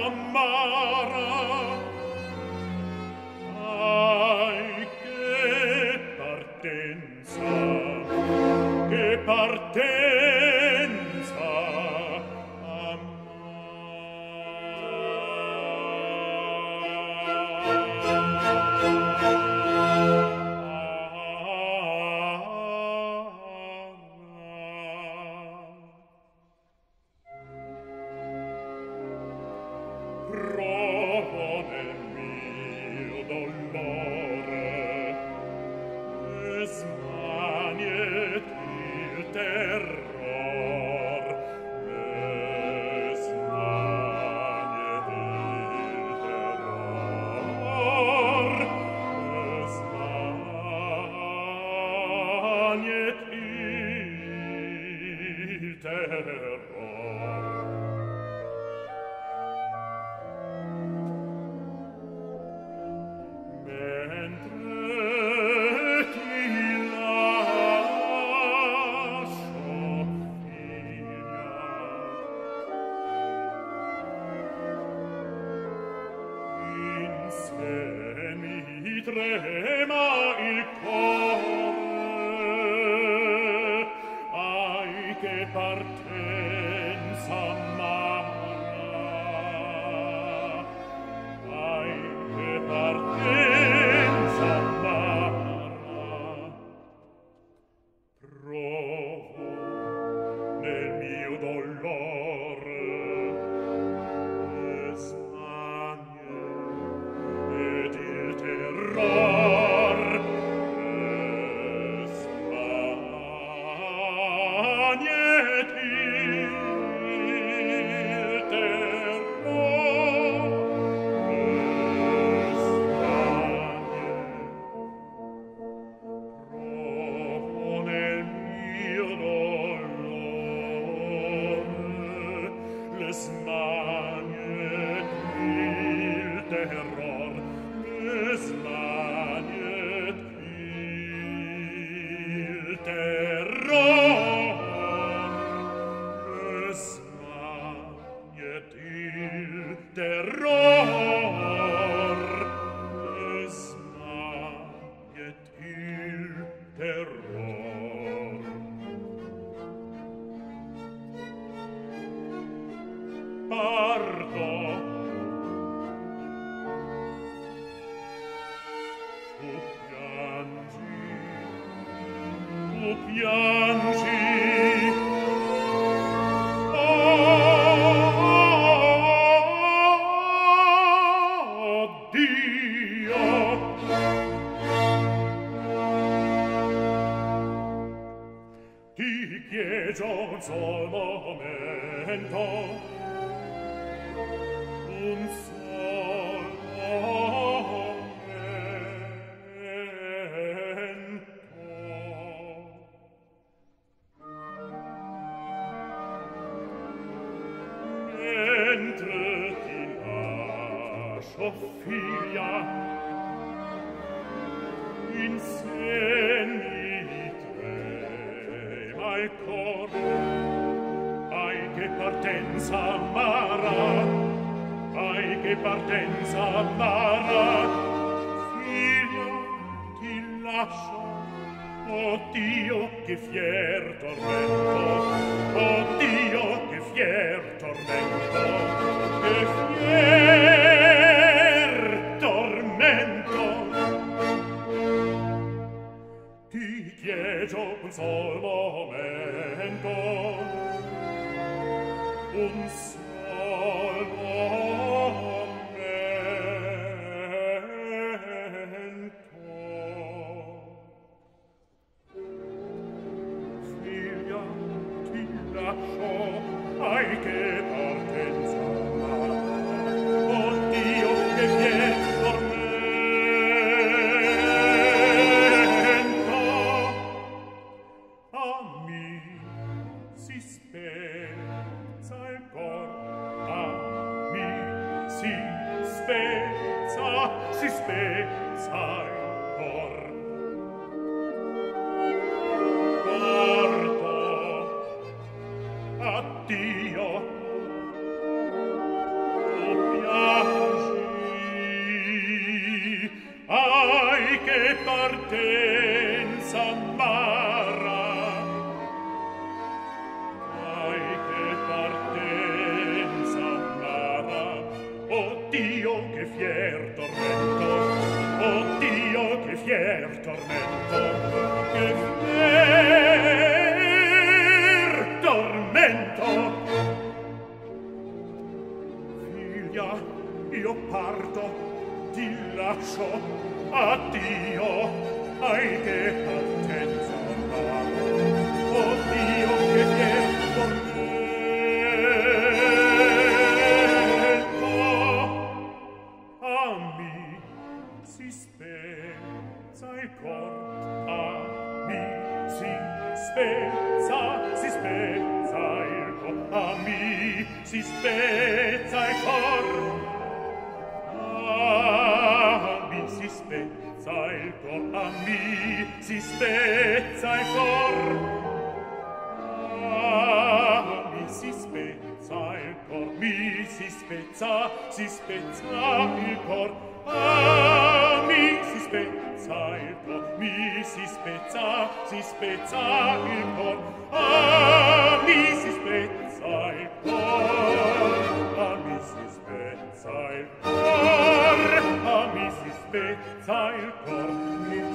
amara. Ai, che partenza, che partenza, provo nel mio dolore e smanieti il terror, e smanieti il terror, e smanieti il terror. Mentre ti lascio, figlia, in sé mi trema il cuore, ai che partenza amara, ai che partenza amara. Provo nel mio dolore e smanie ed il terror, e smaniet il terror, e smaniet. Provo nel mio dolore le smaniet il terror, le smaniet il terror, le smaniet il terror, le smaniet il terror. Parto, tu piangi, tu piangi, oh Dio. Ti chiedo un sol momento, un sol momento. Mentre ti lascio, figlia, in segni trema il cor, ai che partenza amara, ai che partenza amara. Figlia, ti lascio, oh Dio, che fier tormento, oh Dio, che fier tormento, che fier tormento. Ti chiedo un sol momento, un sol momento. Figlia, ti lascio, ai che partenza amara, oh Dio, che fier tormento. A mi si spezza il cor, a mi si spezza il cor. Parto, addio, tu partenza amara. Ai che partenza amara. Oh Dio, che fier tormento. Oh Dio, che fier tormento. Che fier tormento. Figlia, io parto, ti lascio, addio, ai che partenza amara. Oh Dio, che fier tormento. A mi si spezza il cor, a mi si spezza il cor, a mi si spezza il cor. Mi si spezza il cor, a mi si spezza il cor. Mi si spezza il cor, mi si spezza il cor. Mi si spezza il cor, mi si spezza il cor. Mi si spezza il cor, mi si spezza il cor. Mi si spezza il cor, mi